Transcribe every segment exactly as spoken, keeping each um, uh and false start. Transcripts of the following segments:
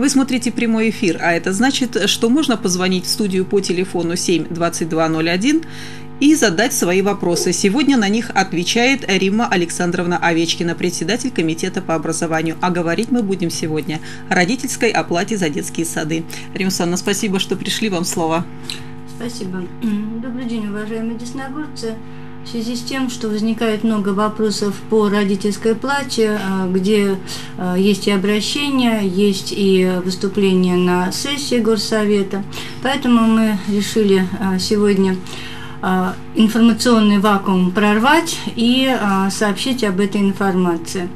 Вы смотрите прямой эфир, а это значит, что можно позвонить в студию по телефону семь двадцать два ноль один и задать свои вопросы. Сегодня на них отвечает Римма Александровна Овечкина, председатель комитета по образованию. А говорить мы будем сегодня о родительской оплате за детские сады. Римма Александровна, спасибо, что пришли, вам слово. Спасибо. Добрый день, уважаемые десногорцы. В связи с тем, что возникает много вопросов по родительской плате, где есть и обращения, есть и выступления на сессии Горсовета, поэтому мы решили сегодня информационный вакуум прорвать и сообщить об этой информации.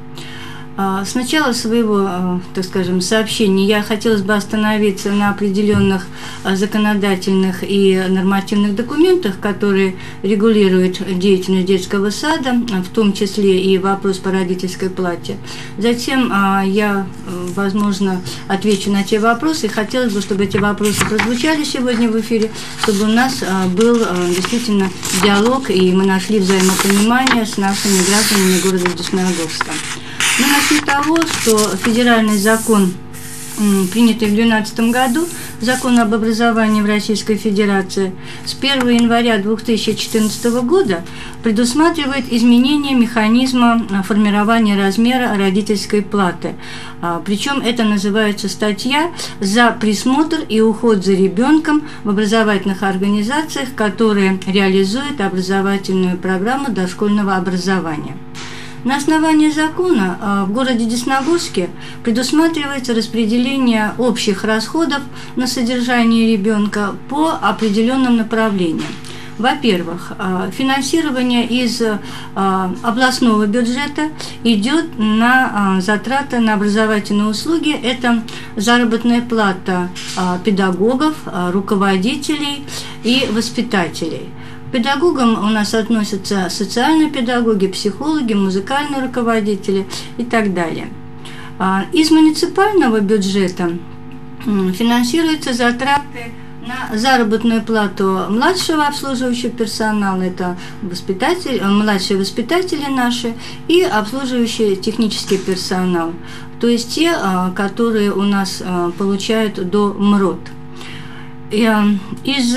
С начала своего, так скажем, сообщения я хотелось бы остановиться на определенных законодательных и нормативных документах, которые регулируют деятельность детского сада, в том числе и вопрос по родительской плате. Затем я, возможно, отвечу на те вопросы, и хотелось бы, чтобы эти вопросы прозвучали сегодня в эфире, чтобы у нас был действительно диалог, и мы нашли взаимопонимание с нашими гражданами города Десногорска. Мы начнем с того, что федеральный закон, принятый в две тысячи двенадцатом году, закон об образовании в Российской Федерации, с первого января две тысячи четырнадцатого года предусматривает изменение механизма формирования размера родительской платы. Причем это называется статья «За присмотр и уход за ребенком в образовательных организациях, которые реализуют образовательную программу дошкольного образования». На основании закона в городе Десногорске предусматривается распределение общих расходов на содержание ребенка по определенным направлениям. Во-первых, финансирование из областного бюджета идет на затраты на образовательные услуги. Это заработная плата педагогов, руководителей и воспитателей. К педагогам у нас относятся социальные педагоги, психологи, музыкальные руководители и так далее. Из муниципального бюджета финансируются затраты на заработную плату младшего обслуживающего персонала, это воспитатели, младшие воспитатели наши, и обслуживающий технический персонал, то есть те, которые у нас получают до МРОТ. Из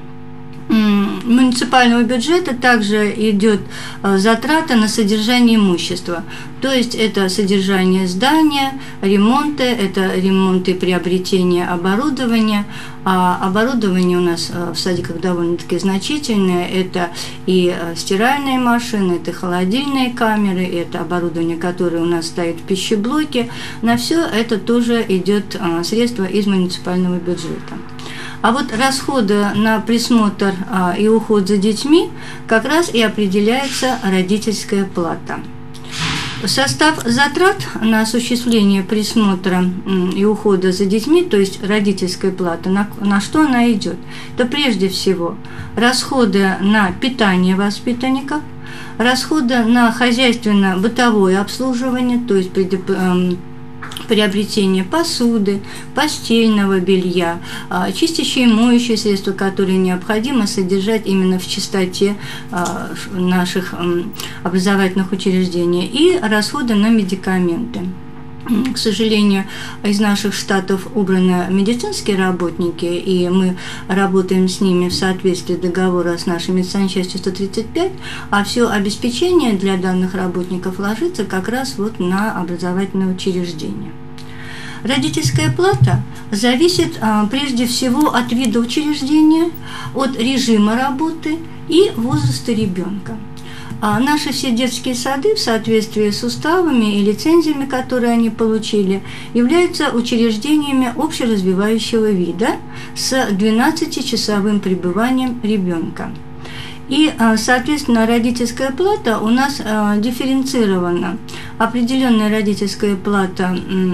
муниципального бюджета также идет затрата на содержание имущества, то есть это содержание здания, ремонты, это ремонты и приобретение оборудования. А оборудование у нас в садиках довольно-таки значительное, это и стиральные машины, это холодильные камеры, это оборудование, которое у нас стоит в пищеблоке. На все это тоже идет средства из муниципального бюджета. А вот расходы на присмотр и уход за детьми как раз и определяется родительская плата. Состав затрат на осуществление присмотра и ухода за детьми, то есть родительская плата, на, на что она идет? Это прежде всего расходы на питание воспитанников, расходы на хозяйственно-бытовое обслуживание, то есть приобретение посуды, постельного белья, чистящие и моющие средства, которые необходимо содержать именно в чистоте наших образовательных учреждений, и расходы на медикаменты. К сожалению, из наших штатов убраны медицинские работники, и мы работаем с ними в соответствии договора с нашей медсанчастью сто тридцать пять, а все обеспечение для данных работников ложится как раз вот на образовательное учреждение. Родительская плата зависит а, прежде всего от вида учреждения, от режима работы и возраста ребенка. А наши все детские сады в соответствии с уставами и лицензиями, которые они получили, являются учреждениями общеразвивающего вида с двенадцатичасовым пребыванием ребенка. И, соответственно, родительская плата у нас дифференцирована. Определенная родительская плата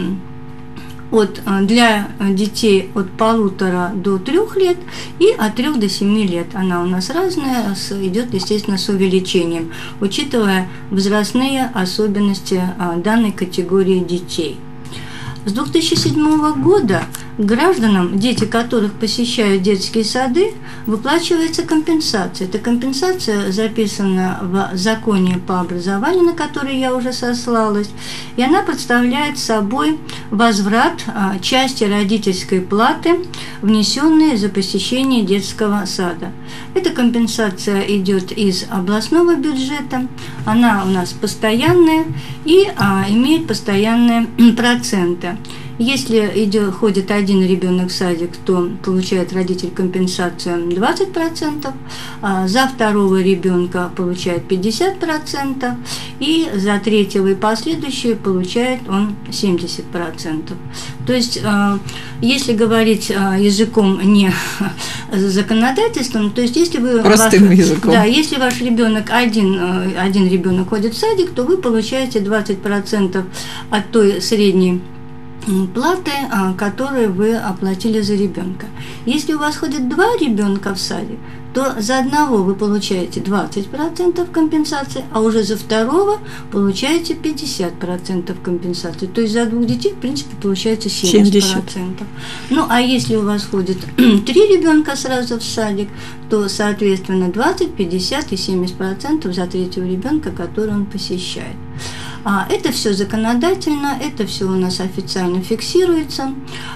от, для детей от полутора до трех лет и от трех до семи лет. Она у нас разная, идет, естественно, с увеличением, учитывая возрастные особенности данной категории детей. С две тысячи седьмого года гражданам, дети которых посещают детские сады, выплачивается компенсация. Эта компенсация записана в законе по образованию, на который я уже сослалась, и она представляет собой возврат части родительской платы, внесенной за посещение детского сада. Эта компенсация идет из областного бюджета, она у нас постоянная и а, имеет постоянные проценты. Если идет, ходит один ребенок в садик, то получает родитель компенсацию двадцать процентов, а за второго ребенка получает пятьдесят процентов, и за третьего и последующие получает он семьдесят процентов. То есть, если говорить языком не законодательством, то есть если вы простым ваш, языком, да, если ваш ребенок один, один ребенок ходит в садик, то вы получаете двадцать процентов от той средней платы, которые вы оплатили за ребенка. Если у вас ходит два ребенка в садик, то за одного вы получаете двадцать процентов компенсации, а уже за второго получаете пятьдесят процентов компенсации. То есть за двух детей, в принципе, получается семьдесят процентов. Ну, а если у вас ходит три ребенка сразу в садик, то, соответственно, двадцать, пятьдесят и семьдесят процентов за третьего ребенка, который он посещает. Это все законодательно, это все у нас официально фиксируется.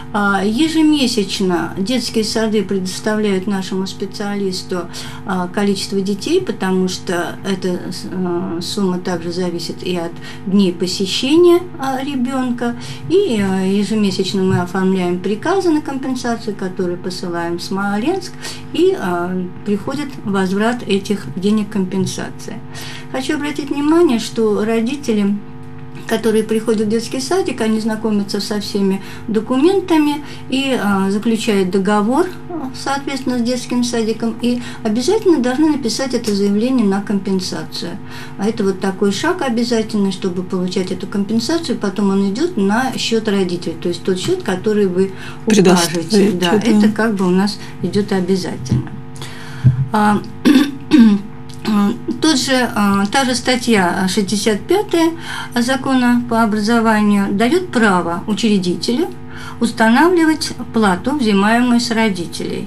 Ежемесячно детские сады предоставляют нашему специалисту количество детей, потому что эта сумма также зависит и от дней посещения ребенка. И ежемесячно мы оформляем приказы на компенсацию, которые посылаем в Смоленск, и приходит возврат этих денег компенсации. Хочу обратить внимание, что родители, которые приходят в детский садик, они знакомятся со всеми документами и а, заключают договор, соответственно, с детским садиком, и обязательно должны написать это заявление на компенсацию. А это вот такой шаг обязательный, чтобы получать эту компенсацию, потом он идет на счет родителей, то есть тот счет, который вы укажете. Да, это как бы у нас идет обязательно. Тот же, та же статья шестьдесят пятая закона по образованию дает право учредителю устанавливать плату, взимаемую с родителей.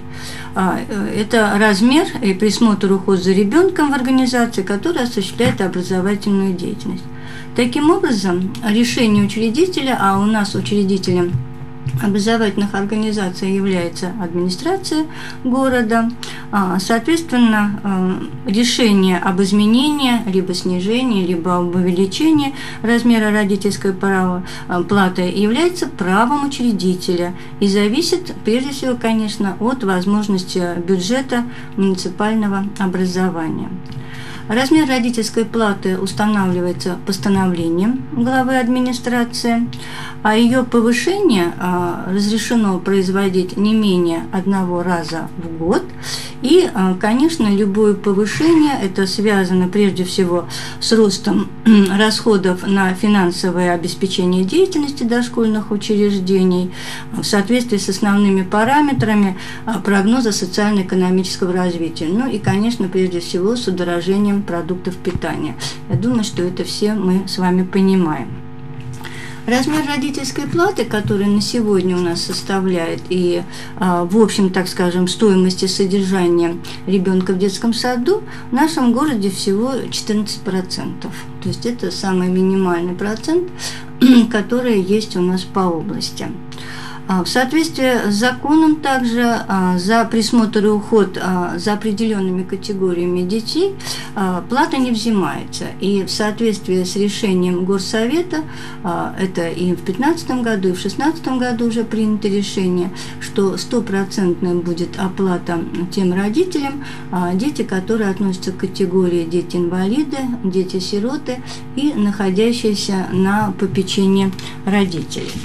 Это размер и присмотр, уход за ребенком в организации, которая осуществляет образовательную деятельность. Таким образом, решение учредителя, а у нас учредителем образовательных организаций является администрация города. Соответственно, решение об изменении, либо снижении, либо об увеличении размера родительской платы является правом учредителя и зависит, прежде всего, конечно, от возможности бюджета муниципального образования. Размер родительской платы устанавливается постановлением главы администрации, а ее повышение разрешено производить не менее одного раза в год. И, конечно, любое повышение это связано прежде всего с ростом расходов на финансовое обеспечение деятельности дошкольных учреждений в соответствии с основными параметрами прогноза социально-экономического развития. Ну и, конечно, прежде всего с удорожением продуктов питания. Я думаю, что это все мы с вами понимаем. Размер родительской платы, который на сегодня у нас составляет и, в общем, так скажем, стоимости содержания ребенка в детском саду, в нашем городе всего четырнадцать процентов. То есть это самый минимальный процент, который есть у нас по области. В соответствии с законом также за присмотр и уход за определенными категориями детей плата не взимается. И в соответствии с решением Горсовета, это и в две тысячи пятнадцатом году, и в две тысячи шестнадцатом году уже принято решение, что стопроцентная будет оплата тем родителям, дети, которые относятся к категории дети-инвалиды, дети-сироты и находящиеся на попечении родителей.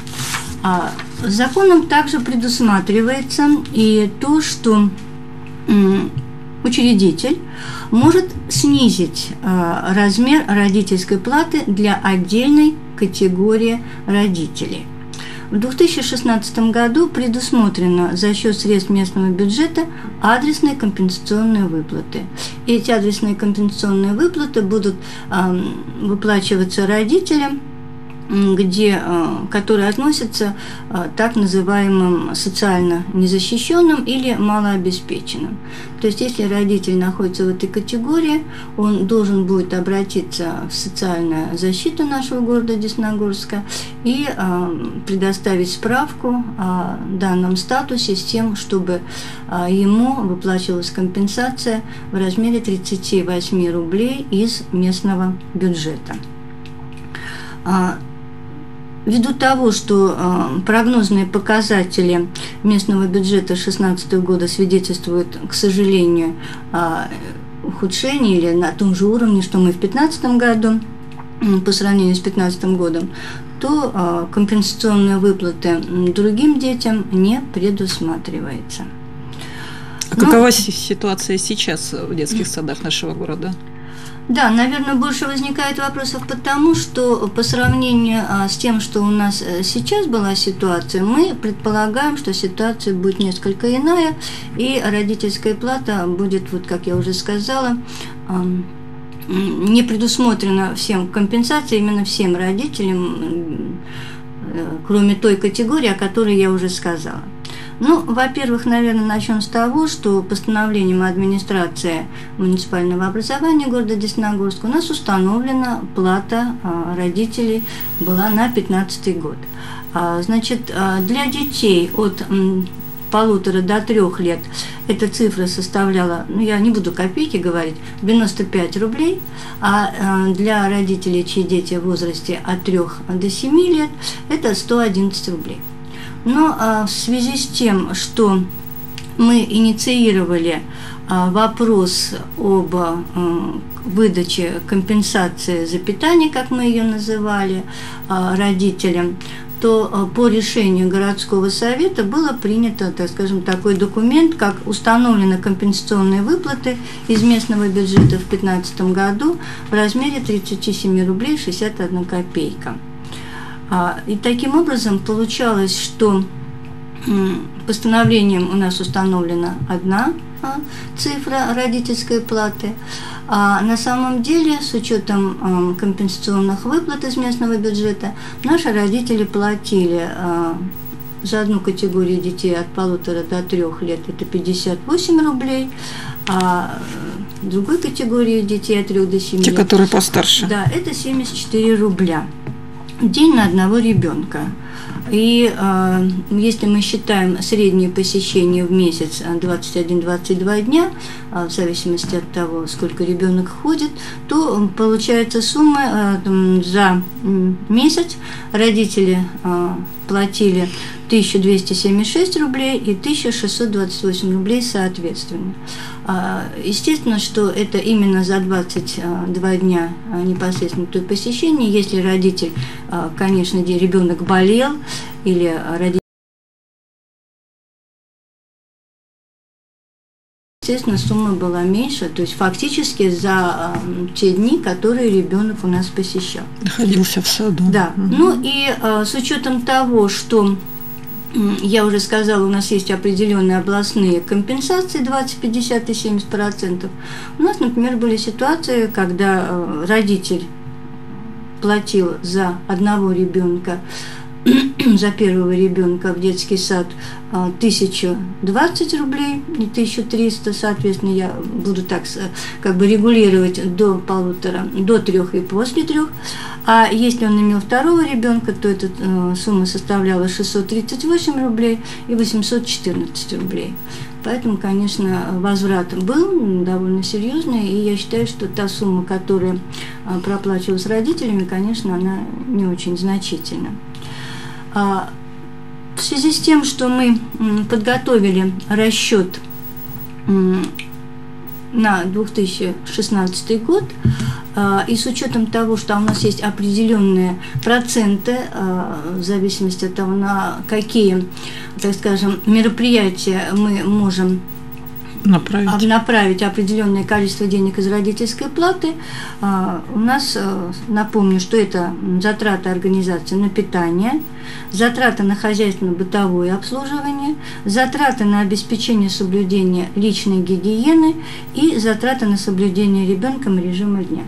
Законом также предусматривается и то, что учредитель может снизить размер родительской платы для отдельной категории родителей. В две тысячи шестнадцатом году предусмотрено за счет средств местного бюджета адресные компенсационные выплаты. Эти адресные компенсационные выплаты будут выплачиваться родителям где, которые относятся к так называемым социально незащищенным или малообеспеченным. То есть, если родитель находится в этой категории, он должен будет обратиться в социальную защиту нашего города Десногорска и предоставить справку о данном статусе с тем, чтобы ему выплачивалась компенсация в размере тридцать восемь рублей из местного бюджета. Ввиду того, что э, прогнозные показатели местного бюджета две тысячи шестнадцатого года свидетельствуют, к сожалению, о ухудшении или на том же уровне, что мы в две тысячи пятнадцатом году, по сравнению с две тысячи пятнадцатым годом, то э, компенсационные выплаты другим детям не предусматривается. А Но... какова ситуация сейчас в детских садах нашего города? Да, наверное, больше возникает вопросов потому, что по сравнению с тем, что у нас сейчас была ситуация, мы предполагаем, что ситуация будет несколько иная, и родительская плата будет, вот как я уже сказала, не предусмотрена всем компенсацией, именно всем родителям, кроме той категории, о которой я уже сказала. Ну, во-первых, наверное, начнем с того, что постановлением администрации муниципального образования города Десногорска у нас установлена плата родителей была на две тысячи пятнадцатый год. Значит, для детей от полутора до трех лет эта цифра составляла, ну, я не буду копейки говорить, девяносто пять рублей, а для родителей, чьи дети в возрасте от трёх до семи лет, это сто одиннадцать рублей. Но а, в связи с тем, что мы инициировали а, вопрос об а, выдаче компенсации за питание, как мы ее называли, а, родителям, то а, по решению городского совета было принято, так скажем, такой документ, как установлены компенсационные выплаты из местного бюджета в две тысячи пятнадцатом году в размере тридцать семь рублей шестьдесят одна копейка. И таким образом получалось, что постановлением у нас установлена одна цифра родительской платы, а на самом деле, с учетом компенсационных выплат из местного бюджета, наши родители платили за одну категорию детей от полутора до трех лет это пятьдесят восемь рублей, а другой категории детей от трех до семи Те, лет, которые постарше, да, это семьдесят четыре рубля. День на одного ребенка. И э, если мы считаем среднее посещение в месяц двадцать один - двадцать два дня, э, в зависимости от того, сколько ребенок ходит, то получается сумма э, за месяц родители э, платили тысячу двести семьдесят шесть рублей и тысячу шестьсот двадцать восемь рублей соответственно. Естественно, что это именно за двадцать два дня непосредственно то посещение. Если родитель, конечно, ребенок болел или родитель, естественно, сумма была меньше, то есть фактически за те дни, которые ребенок у нас посещал. Находился в саду. Да. Угу. Ну и с учетом того, что я уже сказала, у нас есть определенные областные компенсации двадцать, пятьдесят и семьдесят процентов. У нас, например, были ситуации, когда родитель платил за одного ребенка, за первого ребенка в детский сад тысячу двадцать рублей и тысячу триста, соответственно, я буду так как бы регулировать до полутора, до трех и после трех. А если он имел второго ребенка, то эта э, сумма составляла шестьсот тридцать восемь рублей и восемьсот четырнадцать рублей. Поэтому, конечно, возврат был довольно серьезный, и я считаю, что та сумма, которая э, проплачивалась родителями, конечно, она не очень значительна. А, в связи с тем, что мы м, подготовили расчет м, на две тысячи шестнадцатый год, и с учетом того, что у нас есть определенные проценты, в зависимости от того, на какие, так скажем, мероприятия мы можем направить, направить определенное количество денег из родительской платы, у нас, напомню, что это затраты организации на питание, затраты на хозяйственно-бытовое обслуживание, затраты на обеспечение соблюдения личной гигиены и затраты на соблюдение ребенком режима дня.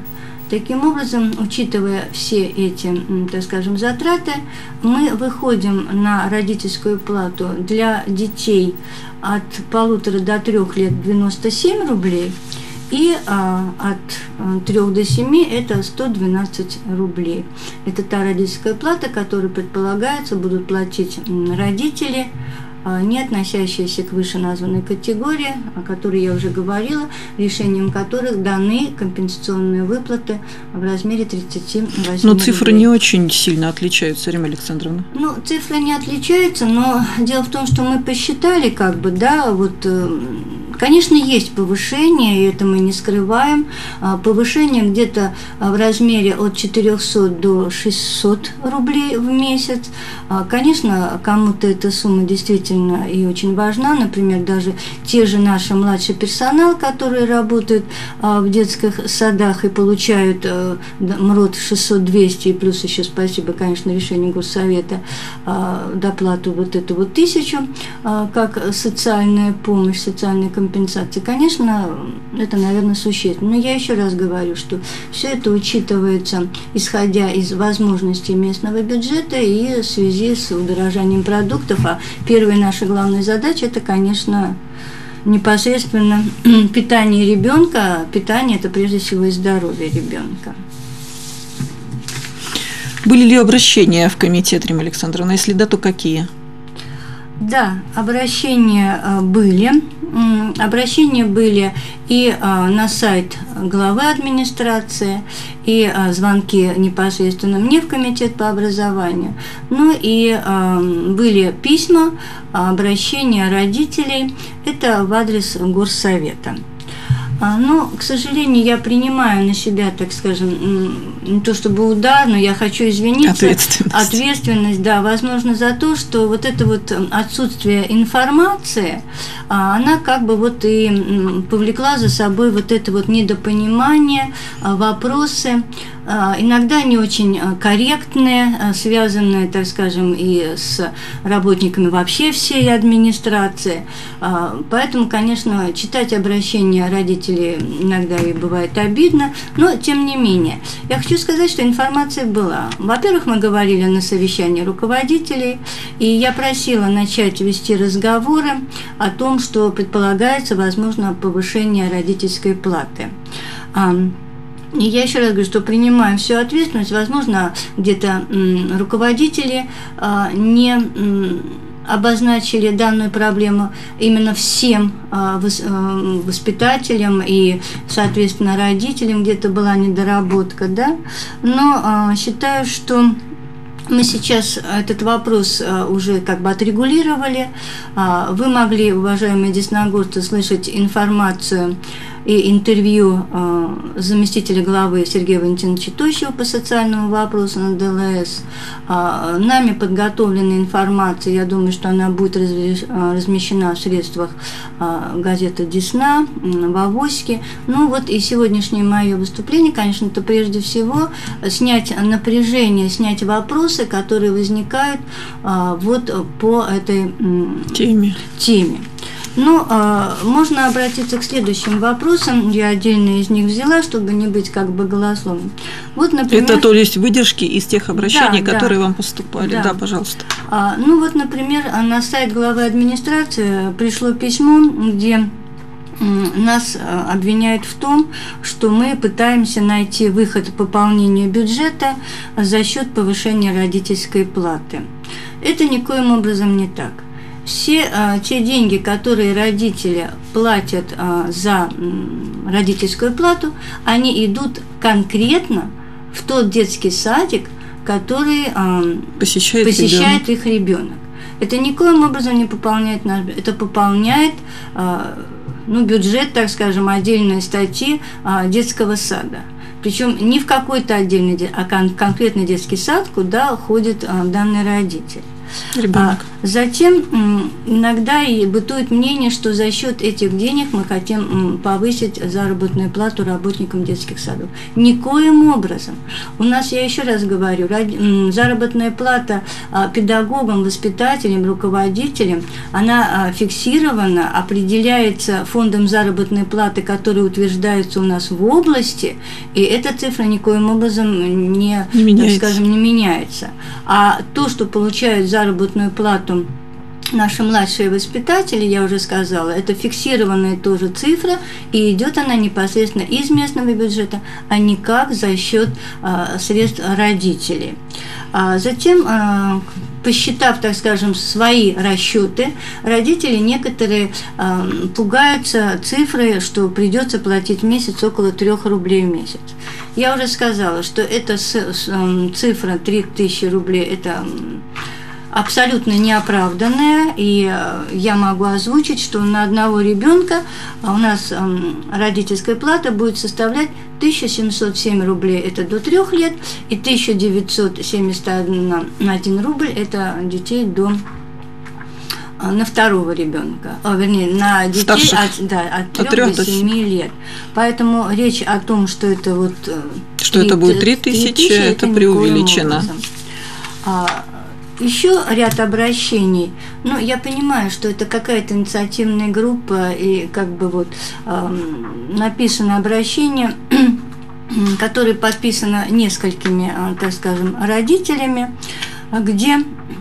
Таким образом, учитывая все эти, так скажем, затраты, мы выходим на родительскую плату для детей от полутора до трех лет девяносто семь рублей, и а, от трёх до семи это сто двенадцать рублей. Это та родительская плата, которую предполагается будут платить родители, не относящиеся к вышеназванной категории, о которой я уже говорила, решением которых даны компенсационные выплаты в размере тридцати восьми Но цифры рублей. не очень сильно отличаются, Римма Александровна. Ну, цифры не отличаются, но дело в том, что мы посчитали, как бы, да, вот, конечно, есть повышение, и это мы не скрываем, повышение где-то в размере от четырёхсот до шестисот рублей в месяц. Конечно, кому-то эта сумма действительно и очень важна, например, даже те же наши младший персонал, которые работают в детских садах и получают МРОТ шестьсот двести, и плюс еще спасибо, конечно, решению Горсовета, доплату вот эту вот тысячу, как социальная помощь, социальная компенсация. Конечно, это, наверное, существенно. Но я еще раз говорю, что все это учитывается, исходя из возможностей местного бюджета и в связи с удорожанием продуктов. А первая наша главная задача – это, конечно, непосредственно питание ребенка. Питание – это прежде всего и здоровье ребенка. Были ли обращения в комитет, Римма Александровна? Если да, то какие? Да, обращения были. Обращения были и на сайт главы администрации, и звонки непосредственно мне в комитет по образованию. Ну и были письма, обращения родителей, это в адрес Горсовета. Но, к сожалению, я принимаю на себя, так скажем, не то чтобы удар, но я хочу извиниться. Ответственность. Ответственность, да, возможно, за то, что вот это вот отсутствие информации, она как бы вот и повлекла за собой вот это вот недопонимание, вопросы, иногда не очень корректные, связанные, так скажем, и с работниками вообще всей администрации. Поэтому, конечно, читать обращения родителей иногда и бывает обидно, но тем не менее. Я хочу сказать, что информация была. Во-первых, мы говорили на совещании руководителей, и я просила начать вести разговоры о том, что предполагается, возможно, повышение родительской платы. И я еще раз говорю, что принимаем всю ответственность. Возможно, где-то руководители не обозначили данную проблему именно всем воспитателям и, соответственно, родителям, где-то была недоработка, да. Но считаю, что мы сейчас этот вопрос уже как бы отрегулировали. Вы могли, уважаемые десногорцы, слышать информацию и интервью заместителя главы Сергея Валентиновича Тощева по социальному вопросу на дэ эл эс. Нами подготовлена информация, я думаю, что она будет размещена в средствах газеты «Десна», в «Авоське». Ну вот и сегодняшнее мое выступление, конечно, это прежде всего снять напряжение, снять вопросы, которые возникают вот по этой теме. теме. Ну, можно обратиться к следующим вопросам. Я отдельно из них взяла, чтобы не быть как бы голословным. Вот, например, это то есть выдержки из тех обращений, да, которые да. вам поступали. Да, да пожалуйста. А, ну вот, например, на сайт главы администрации пришло письмо, где нас обвиняют в том, что мы пытаемся найти выход к пополнению бюджета за счет повышения родительской платы. Это никоим образом не так. Все а, те деньги, которые родители платят а, за м, родительскую плату, они идут конкретно в тот детский садик, который а, посещает, посещает их ребенок. Это никоим образом не пополняет наш бюджет. Это пополняет а, ну, бюджет, так скажем, отдельной статьи а, детского сада. Причем не в какой-то отдельный, а кон- конкретный детский сад, куда ходит а, данный родитель. Ребенок. А, Затем иногда и бытует мнение, что за счет этих денег мы хотим повысить заработную плату работникам детских садов. Никоим образом. У нас, я еще раз говорю, заработная плата педагогам, воспитателям, руководителям, она фиксирована, определяется фондом заработной платы, который утверждается у нас в области, и эта цифра никоим образом не, не меняется. Так скажем, не меняется. А то, что получают заработную плату наши младшие воспитатели, я уже сказала, это фиксированная тоже цифра, и идет она непосредственно из местного бюджета, а никак за счет а, средств родителей. А затем, а, посчитав, так скажем, свои расчеты, родители некоторые а, пугаются цифрой, что придется платить в месяц около трех рублей в месяц. Я уже сказала, что эта цифра три тысячи рублей – это абсолютно неоправданная, и я могу озвучить, что на одного ребенка у нас родительская плата будет составлять тысяча семьсот семь рублей, это до трех лет, и тысяча девятьсот семьдесят один рубль, это детей до на второго ребенка, о, вернее, на детей от, да, от трех до семи лет. Поэтому речь о том, что это вот что три, это будет три тысячи, это, это преувеличено. Еще ряд обращений. Ну, я понимаю, что это какая-то инициативная группа, и как бы вот э, написано обращение, которое подписано несколькими, э, так скажем, родителями, где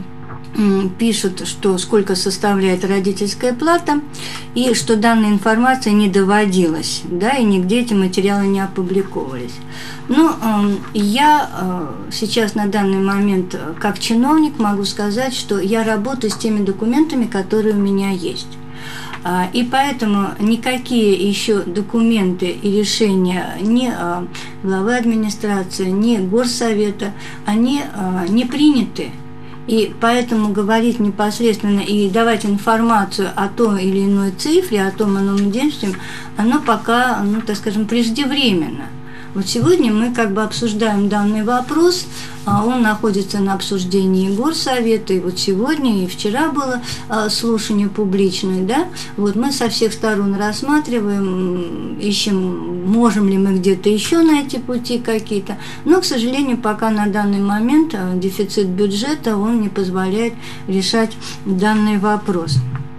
пишут, что сколько составляет родительская плата, и что данная информация не доводилась, да, и нигде эти материалы не опубликовывались. Но э, я э, сейчас на данный момент как чиновник могу сказать, что я работаю с теми документами, которые у меня есть. И поэтому никакие еще документы и решения ни главы администрации, ни горсовета, они не приняты. И поэтому говорить непосредственно и давать информацию о той или иной цифре, о том или ином действии, оно пока, ну, так скажем, преждевременно. Вот сегодня мы как бы обсуждаем данный вопрос, он находится на обсуждении горсовета, и вот сегодня и вчера было слушание публичное, да, вот мы со всех сторон рассматриваем, ищем, можем ли мы где-то еще найти пути какие-то, но, к сожалению, пока на данный момент дефицит бюджета, он не позволяет решать данный вопрос.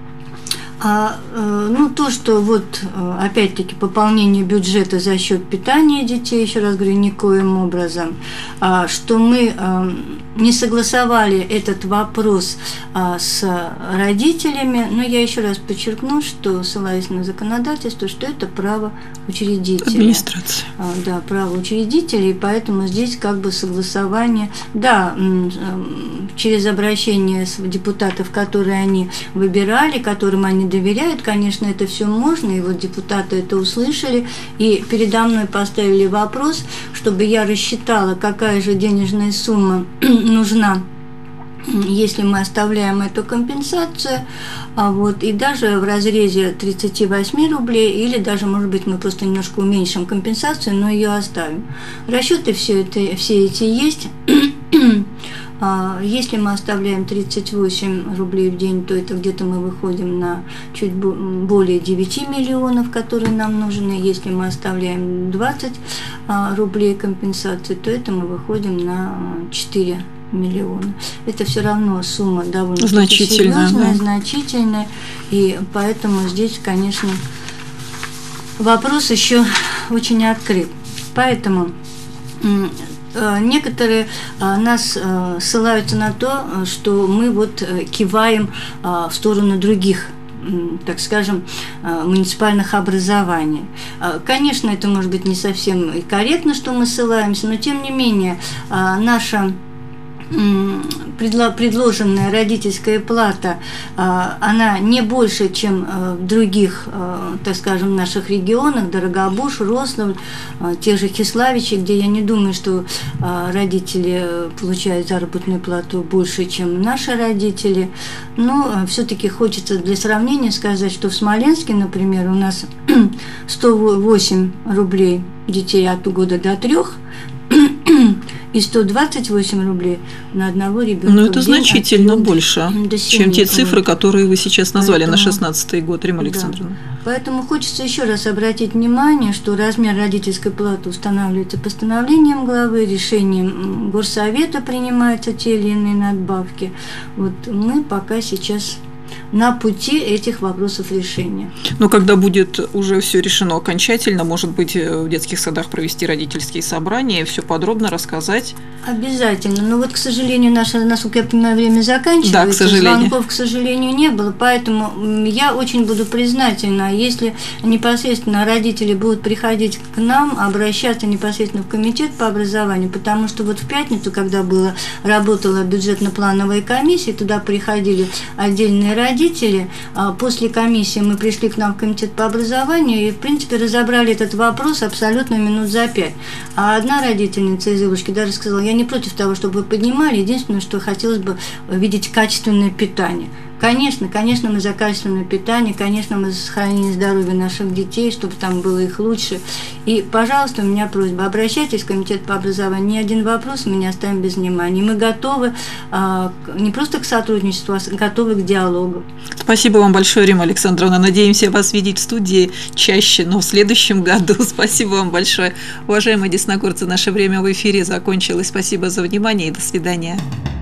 А, ну, то, что вот, опять-таки, пополнение бюджета за счет питания детей, еще раз говорю, никоим образом, а, что мы а, не согласовали этот вопрос а, с родителями, но я еще раз подчеркну, что, ссылаясь на законодательство, что это право учредителя. Администрация. А, да, право учредителей, поэтому здесь как бы согласование, да, через обращение депутатов, которые они выбирали, которым они доверяют, конечно, это все можно, и вот депутаты это услышали, и передо мной поставили вопрос, чтобы я рассчитала, какая же денежная сумма нужна, если мы оставляем эту компенсацию, а вот, и даже в разрезе тридцать восемь рублей, или даже, может быть, мы просто немножко уменьшим компенсацию, но ее оставим. Расчеты все, это, все эти есть. Если мы оставляем тридцать восемь рублей в день, то это где-то мы выходим на чуть более девять миллионов, которые нам нужны. Если мы оставляем двадцать рублей компенсации, то это мы выходим на четыре миллиона. Это все равно сумма довольно значительная, серьезная, да. значительная, и поэтому здесь, конечно, вопрос еще очень открыт. Поэтому некоторые нас ссылаются на то, что мы вот киваем в сторону других, так скажем, муниципальных образований. Конечно, это может быть не совсем и корректно, что мы ссылаемся, но тем не менее наша предложенная родительская плата, она не больше, чем в других, так скажем, наших регионах, Дорогобуж, Рославль, тех же Киславичей, где я не думаю, что родители получают заработную плату больше, чем наши родители. Но все-таки хочется для сравнения сказать, что в Смоленске, например, у нас сто восемь рублей детей от года до трех, и сто двадцать восемь рублей на одного ребенка. Ну, это значительно больше, чем те цифры, которые вы сейчас назвали. Поэтому, на шестнадцатый год, Римма Александровна. Да. Поэтому хочется еще раз обратить внимание, что размер родительской платы устанавливается постановлением главы, решением горсовета принимаются те или иные надбавки. Вот мы пока сейчас на пути этих вопросов решения. Но когда будет уже все решено окончательно, может быть, в детских садах провести родительские собрания и все подробно рассказать? Обязательно. Но вот, к сожалению, наше, насколько я понимаю, время заканчивается. Да, к сожалению. Звонков, к сожалению, не было, поэтому я очень буду признательна, если непосредственно родители будут приходить к нам, обращаться непосредственно в комитет по образованию, потому что вот в пятницу, когда было, работала бюджетно-плановая комиссия, туда приходили отдельные родители, после комиссии мы пришли к нам в комитет по образованию и, в принципе, разобрали этот вопрос абсолютно минут за пять. А одна родительница из Ивушки даже сказала: я не против того, чтобы вы поднимали, единственное, что хотелось бы видеть качественное питание. Конечно, конечно, мы за качественное питание, конечно, мы за сохранение здоровья наших детей, чтобы там было их лучше. И, пожалуйста, у меня просьба, обращайтесь в комитет по образованию, ни один вопрос мы не оставим без внимания. Мы готовы а, не просто к сотрудничеству, а готовы к диалогу. Спасибо вам большое, Римма Александровна. Надеемся вас видеть в студии чаще, но в следующем году. Спасибо вам большое. Уважаемые десногорцы, наше время в эфире закончилось. Спасибо за внимание и до свидания.